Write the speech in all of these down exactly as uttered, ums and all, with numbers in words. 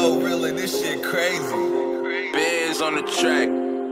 so real and this shit crazy. Biz on the track.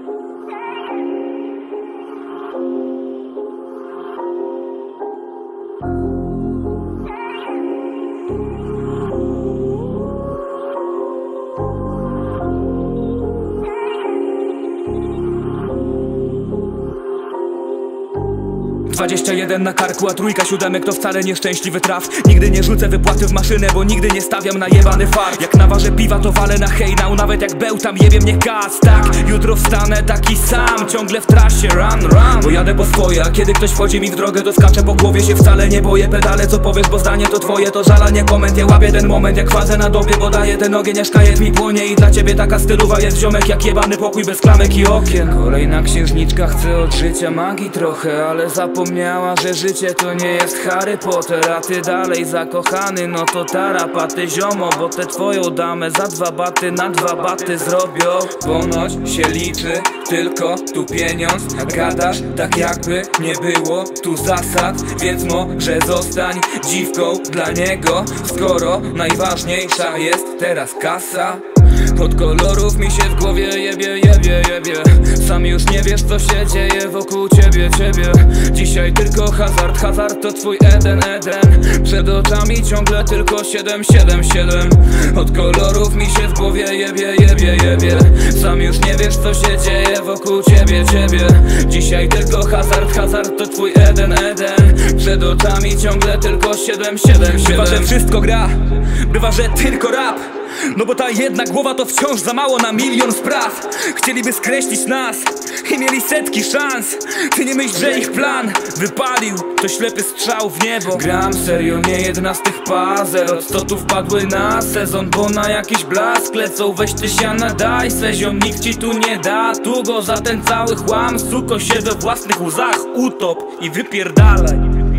Dwadzieścia jeden na karku, a trójka siódemek to wcale nieszczęśliwy traf. Nigdy nie rzucę wypłaty w maszynę, bo nigdy nie stawiam na jebany fart. Jak naważę piwa, to walę na hejnał, nawet jak bełtam, jebie mnie kas. Tak, jutro wstanę taki sam, ciągle w trasie, run, run. Bo jadę po swoje, a kiedy ktoś wchodzi mi w drogę, to skaczę po głowie, się wcale nie boję. Pedale, co powiesz, bo zdanie to twoje, to żala, nie koment. Ja łapię ten moment, jak fazę na dobie, bo daję ten ogień, aż kajet mi płonie. I dla ciebie taka stylowa jest ziomek, jak jebany pokój bez klamek i okien. Kolejna księżniczka chce od życia magii trochę, ale zapomniała, że życie to nie jest Harry Potter. A ty dalej zakochany, no to tarapaty ziomo, bo tę twoją damę za dwa baty na dwa baty zrobią. Ponoć się liczy tylko tu pieniądz, a gadasz tak jakby nie było tu zasad. Więc może zostań dziwką dla niego, skoro najważniejsza jest teraz kasa. Od kolorów mi się w głowie jebie, jebie, jebie. Sam już nie wiesz, co się dzieje wokół ciebie, ciebie. Dzisiaj tylko hazard, hazard to twój Eden, Eden. Przed oczami ciągle tylko siedem, siedem, siedem. Od kolorów mi się w głowie jebie, jebie, jebie. Sam już nie wiesz, co się dzieje wokół ciebie, ciebie. Dzisiaj tylko hazard, hazard to twój Eden, Eden. Przed oczami ciągle tylko siedem, siedem, siedem. Bywa, że wszystko gra, bywa, że tylko rap. No bo ta jedna głowa to wciąż za mało na milion spraw. Chcieliby skreślić nas i mieli setki szans. Ty nie myśl, że ich plan wypalił, to ślepy strzał w niebo. Gram serio, nie jedna z tych pazer. Od sto tu wpadły na sezon, bo na jakiś blask lecą. Weź ty siana, daj seziom, nikt ci tu nie da. Tu go za ten cały chłam, suko się we własnych łzach utop i wypierdalaj.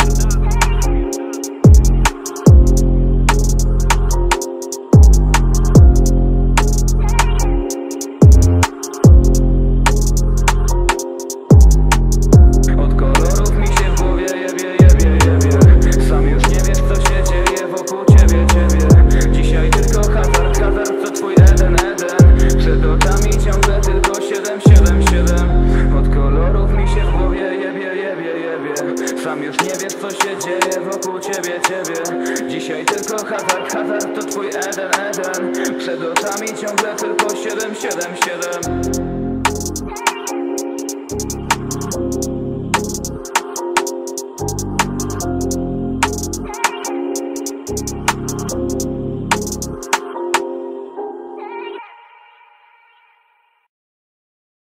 Sam już nie wiesz, co się dzieje wokół ciebie, ciebie. Dzisiaj tylko hazard, hazard to twój Eden, Eden. Przed oczami ciągle tylko siedem, siedem, siedem.